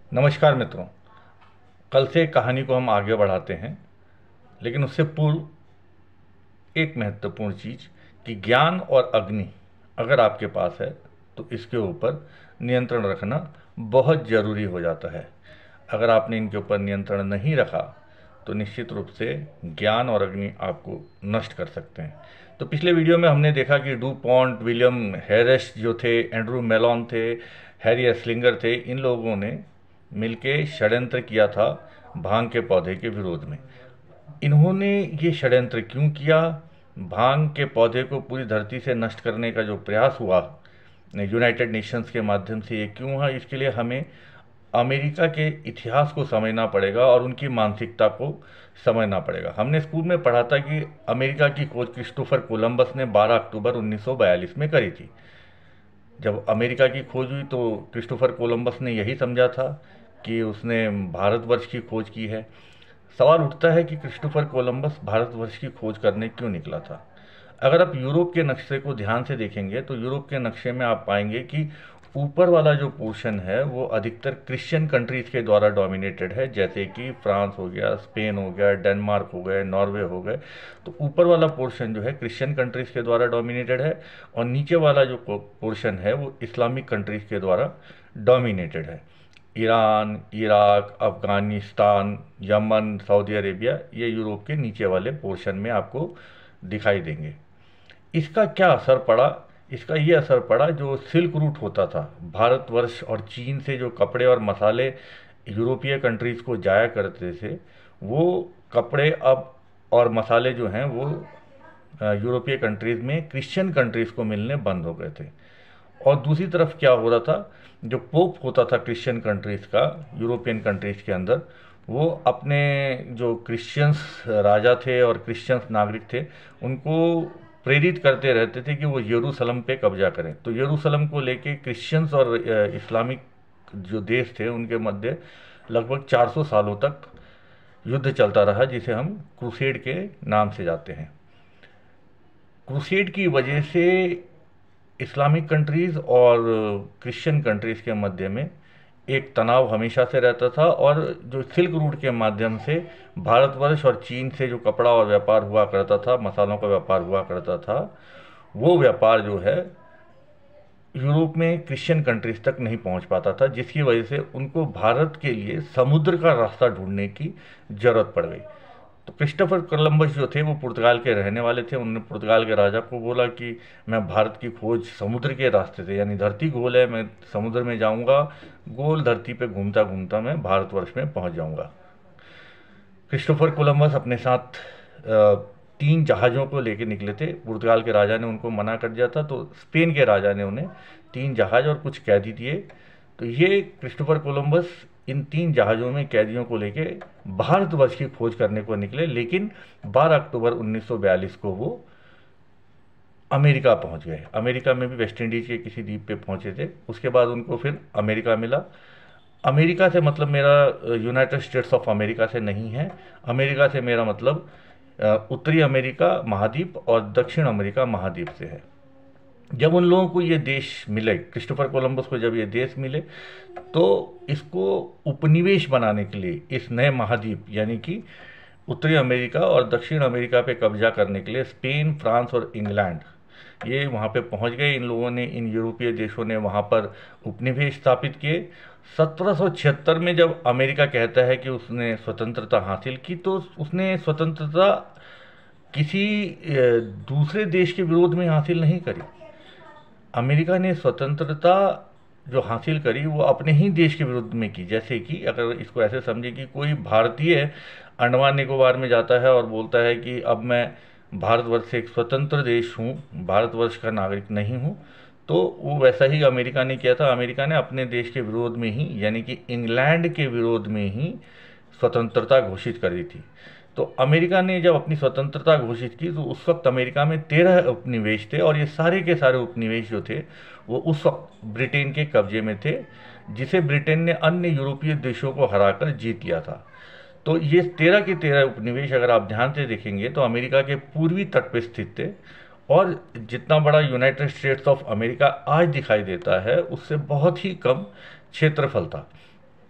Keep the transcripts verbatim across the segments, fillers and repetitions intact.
नमस्कार मित्रों। कल से कहानी को हम आगे बढ़ाते हैं, लेकिन उससे पूर्व एक महत्वपूर्ण चीज़ कि ज्ञान और अग्नि अगर आपके पास है तो इसके ऊपर नियंत्रण रखना बहुत ज़रूरी हो जाता है। अगर आपने इनके ऊपर नियंत्रण नहीं रखा तो निश्चित रूप से ज्ञान और अग्नि आपको नष्ट कर सकते हैं। तो पिछले वीडियो में हमने देखा कि डू पॉन्ट, विलियम हैरिस जो थे, एंड्रू मेलोन थे, हैरी एस्लिंगर थे, इन लोगों ने मिलके षड्यंत्र किया था भांग के पौधे के विरोध में। इन्होंने ये षड्यंत्र क्यों किया? भांग के पौधे को पूरी धरती से नष्ट करने का जो प्रयास हुआ यूनाइटेड नेशंस के माध्यम से, ये क्यों हुआ? इसके लिए हमें अमेरिका के इतिहास को समझना पड़ेगा और उनकी मानसिकता को समझना पड़ेगा। हमने स्कूल में पढ़ा था कि अमेरिका की खोज क्रिस्टोफर कोलंबस ने बारह अक्टूबर उन्नीस सौ बयालीस में करी थी। जब अमेरिका की खोज हुई तो क्रिस्टोफर कोलंबस ने यही समझा था कि उसने भारतवर्ष की खोज की है। सवाल उठता है कि क्रिस्टोफर कोलंबस भारतवर्ष की खोज करने क्यों निकला था? अगर आप यूरोप के नक्शे को ध्यान से देखेंगे तो यूरोप के नक्शे में आप पाएंगे कि ऊपर वाला जो पोर्शन है वो अधिकतर क्रिश्चियन कंट्रीज़ के द्वारा डोमिनेटेड है, जैसे कि फ्रांस हो गया, स्पेन हो गया, डेनमार्क हो गए, नॉर्वे हो गए। तो ऊपर वाला पोर्शन जो है क्रिश्चियन कंट्रीज़ के द्वारा डोमिनेटेड है और नीचे वाला जो पोर्शन है वो इस्लामिक कंट्रीज़ के द्वारा डोमिनेटेड है। Iran, Iraq, Afghanistan, Yemen, Saudi Arabia, ये यूरोप के नीचे वाले पोर्शन में आपको दिखाई देंगे। इसका क्या असर पड़ा? इसका ये असर पड़ा, जो सिल्क रूट होता था भारतवर्ष और चीन से, जो कपड़े और मसाले यूरोपीय कंट्रीज़ को जाया करते थे, वो कपड़े अब और मसाले जो हैं वो यूरोपीय कंट्रीज़ में क्रिश्चियन कंट्रीज़ को मिलने बंद हो गए थे। और दूसरी तरफ क्या हो रहा था, जो पोप होता था क्रिश्चियन कंट्रीज़ का यूरोपियन कंट्रीज़ के अंदर, वो अपने जो क्रिश्चियंस राजा थे और क्रिश्चियंस नागरिक थे उनको प्रेरित करते रहते थे कि वो यरूशलेम पे कब्जा करें। तो यरूशलेम को लेके क्रिश्चियंस और इस्लामिक जो देश थे उनके मध्य लगभग चार सौ सालों तक युद्ध चलता रहा, जिसे हम क्रूसेड के नाम से जाते हैं। क्रूसेड की वजह से इस्लामिक कंट्रीज़ और क्रिश्चियन कंट्रीज़ के मध्य में एक तनाव हमेशा से रहता था, और जो सिल्क रूट के माध्यम से भारतवर्ष और चीन से जो कपड़ा और व्यापार हुआ करता था, मसालों का व्यापार हुआ करता था, वो व्यापार जो है यूरोप में क्रिश्चियन कंट्रीज़ तक नहीं पहुंच पाता था, जिसकी वजह से उनको भारत के लिए समुद्र का रास्ता ढूंढने की ज़रूरत पड़ गई। तो क्रिस्टोफर कोलंबस जो थे वो पुर्तगाल के रहने वाले थे। उन्होंने पुर्तगाल के राजा को बोला कि मैं भारत की खोज समुद्र के रास्ते से, यानी धरती गोल है, मैं समुद्र में जाऊंगा, गोल धरती पे घूमता घूमता मैं भारतवर्ष में पहुंच जाऊंगा। क्रिस्टोफर कोलंबस अपने साथ तीन जहाज़ों को लेकर निकले थे। पुर्तगाल के राजा ने उनको मना कर दिया था, तो स्पेन के राजा ने उन्हें तीन जहाज़ और कुछ कैदी दिए। तो ये क्रिस्टोफर कोलंबस इन तीन जहाज़ों में कैदियों को लेके भारतवर्ष की खोज करने को निकले, लेकिन बारह अक्टूबर उन्नीस सौ बयालीस को वो अमेरिका पहुंच गए। अमेरिका में भी वेस्ट इंडीज़ के किसी द्वीप पे पहुंचे थे। उसके बाद उनको फिर अमेरिका मिला। अमेरिका से मतलब मेरा यूनाइटेड स्टेट्स ऑफ अमेरिका से नहीं है। अमेरिका से मेरा मतलब उत्तरी अमेरिका महाद्वीप और दक्षिण अमेरिका महाद्वीप से है। जब उन लोगों को ये देश मिले, क्रिस्टोफर कोलंबस को जब ये देश मिले, तो इसको उपनिवेश बनाने के लिए इस नए महाद्वीप यानी कि उत्तरी अमेरिका और दक्षिण अमेरिका पे कब्जा करने के लिए स्पेन, फ्रांस और इंग्लैंड ये वहाँ पे पहुँच गए। इन लोगों ने, इन यूरोपीय देशों ने वहाँ पर उपनिवेश स्थापित किए। सत्रह सौ छिहत्तर में जब अमेरिका कहता है कि उसने स्वतंत्रता हासिल की, तो उसने स्वतंत्रता किसी दूसरे देश के विरोध में हासिल नहीं करी। अमेरिका ने स्वतंत्रता जो हासिल करी वो अपने ही देश के विरुद्ध में की। जैसे कि अगर इसको ऐसे समझे कि कोई भारतीय अंडमान निकोबार में जाता है और बोलता है कि अब मैं भारतवर्ष से एक स्वतंत्र देश हूँ, भारतवर्ष का नागरिक नहीं हूँ, तो वो वैसा ही अमेरिका ने किया था। अमेरिका ने अपने देश के विरोध में ही, यानी कि इंग्लैंड के विरोध में ही स्वतंत्रता घोषित कर दी थी। तो अमेरिका ने जब अपनी स्वतंत्रता घोषित की तो उस वक्त अमेरिका में तेरह उपनिवेश थे, और ये सारे के सारे उपनिवेश जो थे वो उस वक्त ब्रिटेन के कब्जे में थे, जिसे ब्रिटेन ने अन्य यूरोपीय देशों को हराकर जीत लिया था। तो ये तेरह के तेरह उपनिवेश अगर आप ध्यान से देखेंगे तो अमेरिका के पूर्वी तट पर स्थित थे, और जितना बड़ा यूनाइटेड स्टेट्स ऑफ अमेरिका आज दिखाई देता है उससे बहुत ही कम क्षेत्रफल था।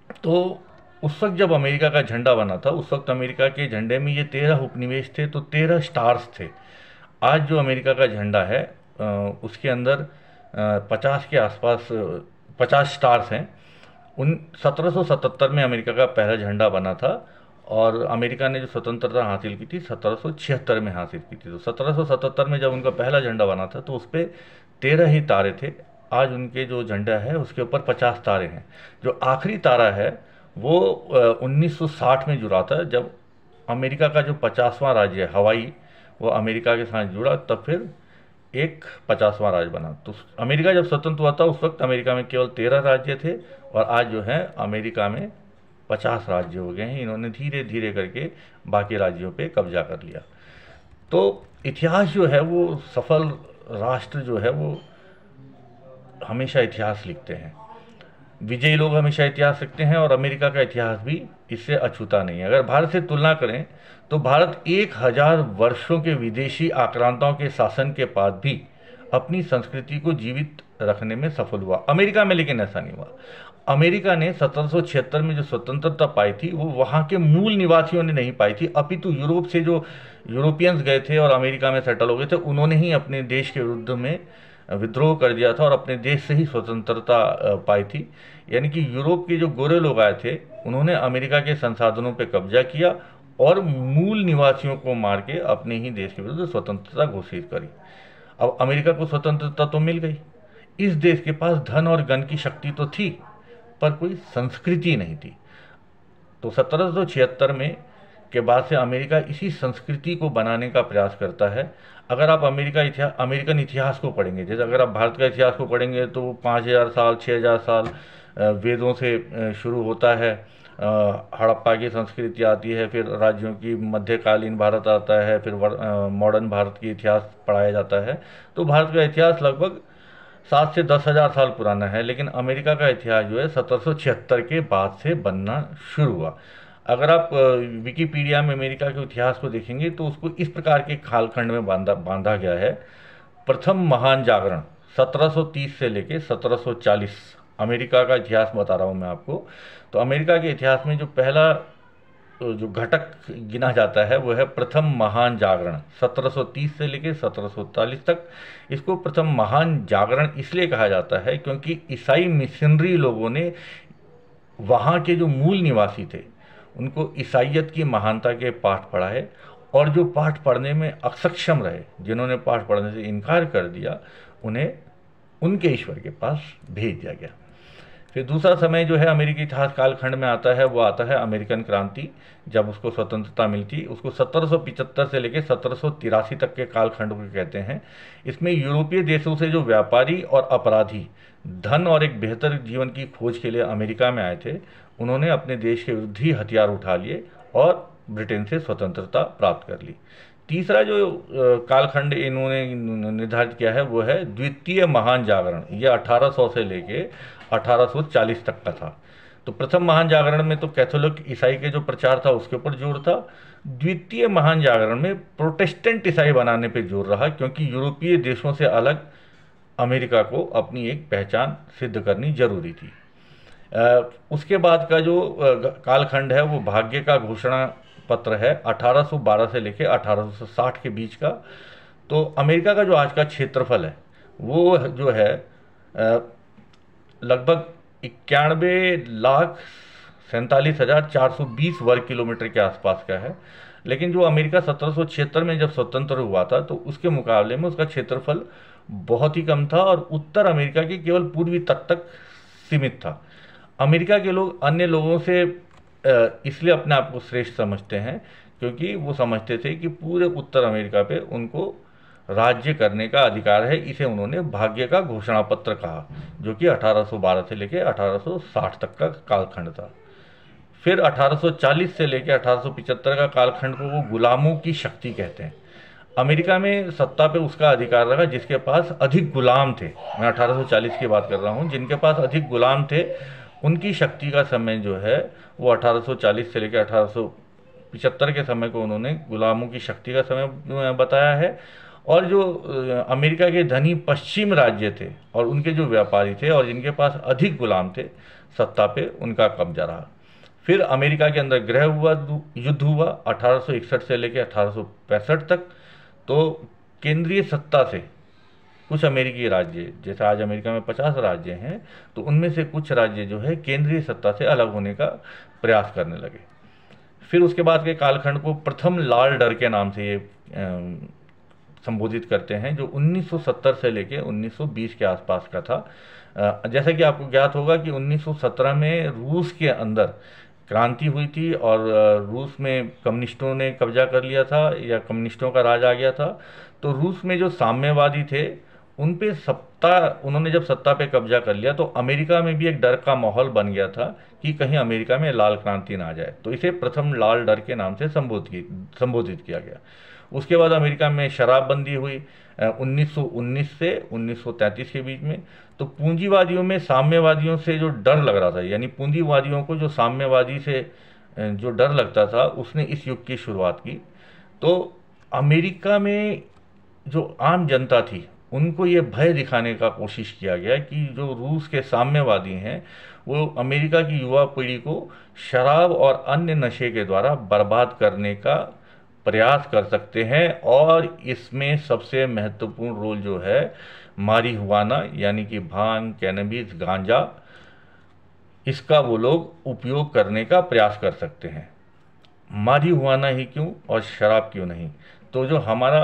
तो उस वक्त जब अमेरिका का झंडा बना था, उस वक्त अमेरिका के झंडे में ये तेरह उपनिवेश थे, तो तेरह स्टार्स थे। आज जो अमेरिका का झंडा है अ, उसके अंदर पचास के आसपास पचास स्टार्स हैं। उन सत्रह सौ सतहत्तर में अमेरिका का पहला झंडा बना था, और अमेरिका ने जो स्वतंत्रता हासिल की थी सत्रह सौ छिहत्तर में हासिल की थी। तो सत्रह सौ सतहत्तर में जब उनका पहला झंडा बना था तो उस पर तेरह ही तारे थे। आज उनके जो झंडा है उसके ऊपर पचास तारे हैं। जो आखिरी तारा है वो उन्नीस सौ साठ में जुड़ा था, जब अमेरिका का जो पचासवां राज्य है हवाई, वो अमेरिका के साथ जुड़ा, तब फिर एक पचासवां राज्य बना। तो अमेरिका जब स्वतंत्र हुआ था उस वक्त अमेरिका में केवल तेरह राज्य थे, और आज जो है अमेरिका में पचास राज्य हो गए हैं। इन्होंने धीरे धीरे करके बाकी राज्यों पे कब्जा कर लिया। तो इतिहास जो है वो सफल राष्ट्र जो है वो हमेशा इतिहास लिखते हैं, विजयी लोग हमेशा इतिहास लिखते हैं, और अमेरिका का इतिहास भी इससे अछूता नहीं है। अगर भारत से तुलना करें तो भारत एक हजार वर्षों के विदेशी आक्रांताओं के शासन के बाद भी अपनी संस्कृति को जीवित रखने में सफल हुआ। अमेरिका में लेकिन ऐसा नहीं हुआ। अमेरिका ने सत्रह सौ छिहत्तर में जो स्वतंत्रता पाई थी वो वहाँ के मूल निवासियों ने नहीं पाई थी, अपितु यूरोप से जो यूरोपियंस गए थे और अमेरिका में सेटल हो गए थे, उन्होंने ही अपने देश के विरुद्ध में विद्रोह कर दिया था और अपने देश से ही स्वतंत्रता पाई थी। यानी कि यूरोप के जो गोरे लोग आए थे उन्होंने अमेरिका के संसाधनों पर कब्जा किया और मूल निवासियों को मार के अपने ही देश के विरुद्ध स्वतंत्रता घोषित करी। अब अमेरिका को स्वतंत्रता तो मिल गई, इस देश के पास धन और गन की शक्ति तो थी, पर कोई संस्कृति नहीं थी। तो सत्रह सौ छिहत्तर में के बाद से अमेरिका इसी संस्कृति को बनाने का प्रयास करता है। अगर आप अमेरिका इतिहास अमेरिकन इतिहास को पढ़ेंगे, जैसे अगर आप भारत का इतिहास को पढ़ेंगे तो पाँच हज़ार साल छः हज़ार साल वेदों से शुरू होता है, हड़प्पा की संस्कृति आती है, फिर राज्यों की मध्यकालीन भारत आता है, फिर मॉडर्न भारत की इतिहास पढ़ाया जाता है। तो भारत का इतिहास लगभग सात से दस हज़ार साल पुराना है, लेकिन अमेरिका का इतिहास जो है सत्रह सौ छिहत्तर के बाद से बनना शुरू हुआ। अगर आप विकिपीडिया में अमेरिका के इतिहास को देखेंगे तो उसको इस प्रकार के कालखंड में बांधा बांधा गया है। प्रथम महान जागरण सत्रह सौ तीस से लेके सत्रह सौ चालीस, अमेरिका का इतिहास बता रहा हूँ मैं आपको। तो अमेरिका के इतिहास में जो पहला जो घटक गिना जाता है वो है प्रथम महान जागरण, सत्रह सौ तीस से लेकर सत्रह सौ चालीस तक। इसको प्रथम महान जागरण इसलिए कहा जाता है क्योंकि ईसाई मिशनरी लोगों ने वहाँ के जो मूल निवासी थे उनको ईसाइयत की महानता के पाठ पढ़ाए, और जो पाठ पढ़ने में अक्षम रहे, जिन्होंने पाठ पढ़ने से इनकार कर दिया, उन्हें उनके ईश्वर के पास भेज दिया गया। फिर दूसरा समय जो है अमेरिकी इतिहास कालखंड में आता है वो आता है अमेरिकन क्रांति, जब उसको स्वतंत्रता मिलती। उसको सत्रह सौ पचहत्तर से लेकर सत्रह सौ तिरासी तक के कालखंड को कहते हैं। इसमें यूरोपीय देशों से जो व्यापारी और अपराधी धन और एक बेहतर जीवन की खोज के लिए अमेरिका में आए थे, उन्होंने अपने देश के विरुद्ध ही हथियार उठा लिए और ब्रिटेन से स्वतंत्रता प्राप्त कर ली। तीसरा जो कालखंड इन्होंने निर्धारित किया है वो है द्वितीय महान जागरण। यह अठारह सौ से लेके अठारह सौ चालीस तक का था। तो प्रथम महान जागरण में तो कैथोलिक ईसाई के जो प्रचार था उसके ऊपर जोर था। द्वितीय महान जागरण में प्रोटेस्टेंट ईसाई बनाने पे जोर रहा, क्योंकि यूरोपीय देशों से अलग अमेरिका को अपनी एक पहचान सिद्ध करनी जरूरी थी। उसके बाद का जो कालखंड है वो भाग्य का घोषणा पत्र है, अठारह सौ बारह से लेकर अठारह सौ साठ के बीच का। तो अमेरिका का जो आज का क्षेत्रफल है वो जो है लगभग इक्यानवे लाख सैंतालीस हजार चार सौ बीस वर्ग किलोमीटर के आसपास का है। लेकिन जो अमेरिका सत्रह सौ छिहत्तर में जब स्वतंत्र हुआ था तो उसके मुकाबले में उसका क्षेत्रफल बहुत ही कम था और उत्तर अमेरिका के केवल पूर्वी तट तक सीमित था। अमेरिका के लोग अन्य लोगों से इसलिए अपने आप को श्रेष्ठ समझते हैं क्योंकि वो समझते थे कि पूरे उत्तर अमेरिका पे उनको राज्य करने का अधिकार है। इसे उन्होंने भाग्य का घोषणा पत्र कहा, जो कि अठारह सौ बारह से लेकर अठारह सौ साठ तक का कालखंड था। फिर अठारह सौ चालीस से लेकर अठारह सौ पचहत्तर का कालखंड को वो गुलामों की शक्ति कहते हैं। अमेरिका में सत्ता पे उसका अधिकार रहा जिसके पास अधिक गुलाम थे। मैं अठारह सौ चालीस की बात कर रहा हूँ। जिनके पास अधिक गुलाम थे उनकी शक्ति का समय जो है वो अठारह सौ चालीस से लेकर अठारह सौ पचहत्तर के समय को उन्होंने गुलामों की शक्ति का समय बताया है। और जो अमेरिका के धनी पश्चिम राज्य थे और उनके जो व्यापारी थे और जिनके पास अधिक गुलाम थे, सत्ता पे उनका कब्जा रहा। फिर अमेरिका के अंदर गृह हुआ युद्ध हुआ अठारह सौ इकसठ से लेकर अठारह सौ पैंसठ तक। तो केंद्रीय सत्ता से कुछ अमेरिकी राज्य, जैसे आज अमेरिका में पचास राज्य हैं, तो उनमें से कुछ राज्य जो है केंद्रीय सत्ता से अलग होने का प्रयास करने लगे। फिर उसके बाद के कालखंड को प्रथम लाल डर के नाम से ये संबोधित करते हैं, जो उन्नीस सौ सत्तर से लेके उन्नीस सौ बीस के आसपास का था। जैसा कि आपको ज्ञात होगा कि उन्नीस सौ सत्रह में रूस के अंदर क्रांति हुई थी और रूस में कम्युनिस्टों ने कब्जा कर लिया था या कम्युनिस्टों का राज आ गया था। तो रूस में जो साम्यवादी थे उन पे सत्ता, उन्होंने जब सत्ता पे कब्जा कर लिया तो अमेरिका में भी एक डर का माहौल बन गया था कि कहीं अमेरिका में लाल क्रांति ना आ जाए। तो इसे प्रथम लाल डर के नाम से संबोधित संबोधित किया गया। उसके बाद अमेरिका में शराबबंदी हुई उन्नीस सौ उन्नीस से उन्नीस सौ तैंतीस के बीच में। तो पूंजीवादियों में साम्यवादियों से जो डर लग रहा था, यानी पूंजीवादियों को जो साम्यवादी से जो डर लगता था, उसने इस युग की शुरुआत की। तो अमेरिका में जो आम जनता थी उनको ये भय दिखाने का कोशिश किया गया कि जो रूस के साम्यवादी हैं वो अमेरिका की युवा पीढ़ी को शराब और अन्य नशे के द्वारा बर्बाद करने का प्रयास कर सकते हैं। और इसमें सबसे महत्वपूर्ण रोल जो है मारिहुआना यानी कि भांग, कैनबिस, गांजा, इसका वो लोग उपयोग करने का प्रयास कर सकते हैं। मारिहुआना ही क्यों और शराब क्यों नहीं? तो जो हमारा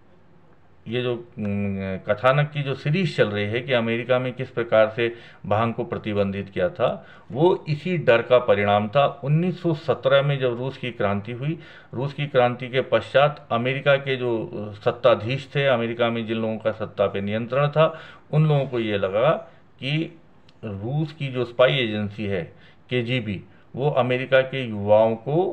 ये जो कथानक की जो सीरीज चल रही है कि अमेरिका में किस प्रकार से भांग को प्रतिबंधित किया था, वो इसी डर का परिणाम था। उन्नीस सौ सत्रह में जब रूस की क्रांति हुई, रूस की क्रांति के पश्चात अमेरिका के जो सत्ताधीश थे, अमेरिका में जिन लोगों का सत्ता पे नियंत्रण था, उन लोगों को ये लगा कि रूस की जो स्पाई एजेंसी है के जी बी, वो अमेरिका के युवाओं को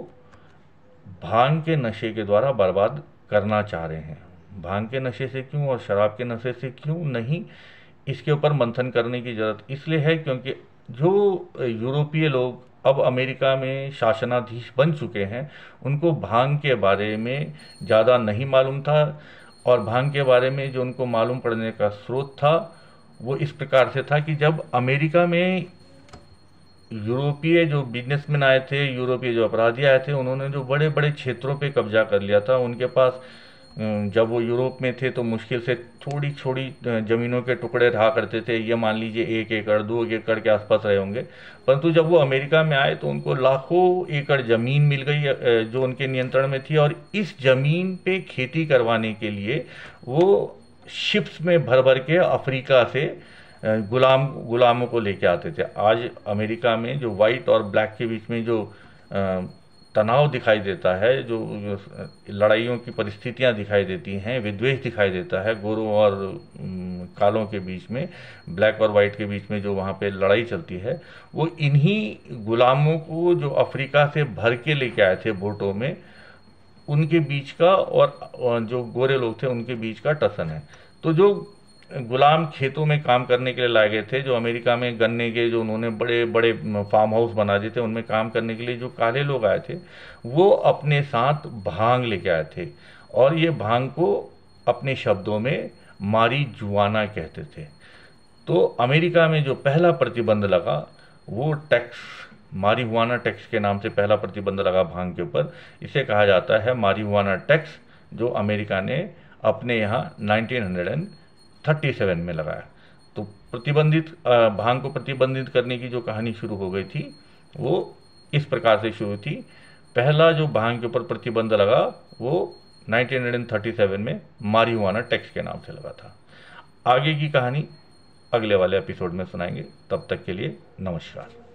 भांग के नशे के द्वारा बर्बाद करना चाह रहे हैं। भांग के नशे से क्यों और शराब के नशे से क्यों नहीं, इसके ऊपर मंथन करने की ज़रूरत इसलिए है क्योंकि जो यूरोपीय लोग अब अमेरिका में शासनाधीश बन चुके हैं, उनको भांग के बारे में ज़्यादा नहीं मालूम था। और भांग के बारे में जो उनको मालूम पड़ने का स्रोत था वो इस प्रकार से था कि जब अमेरिका में यूरोपीय जो बिजनेसमैन आए थे, यूरोपीय जो अपराधी आए थे, उन्होंने जो बड़े बड़े क्षेत्रों पे कब्जा कर लिया था। उनके पास जब वो यूरोप में थे तो मुश्किल से थोड़ी छोड़ी ज़मीनों के टुकड़े रहा करते थे, ये मान लीजिए एक एकड़ दो एकड़ के आसपास रहे होंगे। परंतु जब वो अमेरिका में आए तो उनको लाखों एकड़ ज़मीन मिल गई जो उनके नियंत्रण में थी। और इस ज़मीन पे खेती करवाने के लिए वो शिप्स में भर भर के अफ्रीका से गुलाम गुलामों को लेके आते थे। आज अमेरिका में जो वाइट और ब्लैक के बीच में जो तनाव दिखाई देता है, जो लड़ाइयों की परिस्थितियां दिखाई देती हैं, विद्वेष दिखाई देता है गोरों और कालों के बीच में, ब्लैक और वाइट के बीच में जो वहाँ पे लड़ाई चलती है, वो इन्हीं गुलामों को जो अफ्रीका से भर के लेके आए थे बोटों में, उनके बीच का और जो गोरे लोग थे उनके बीच का टसन है। तो जो गुलाम खेतों में काम करने के लिए लाए गए थे, जो अमेरिका में गन्ने के जो उन्होंने बड़े बड़े फार्म हाउस बना दिए थे, उनमें काम करने के लिए जो काले लोग आए थे, वो अपने साथ भांग लेके आए थे। और ये भांग को अपने शब्दों में मारिजुआना कहते थे। तो अमेरिका में जो पहला प्रतिबंध लगा वो टैक्स, मारिजुआना टैक्स के नाम से पहला प्रतिबंध लगा भांग के ऊपर। इसे कहा जाता है मारिजुआना टैक्स, जो अमेरिका ने अपने यहाँ नाइनटीन थर्टी सेवन में लगाया। तो प्रतिबंधित भांग को प्रतिबंधित करने की जो कहानी शुरू हो गई थी वो इस प्रकार से शुरू थी। पहला जो भांग के ऊपर प्रतिबंध लगा वो नाइनटीन थर्टी सेवन में मारिजुआना टैक्स के नाम से लगा था। आगे की कहानी अगले वाले एपिसोड में सुनाएंगे। तब तक के लिए नमस्कार।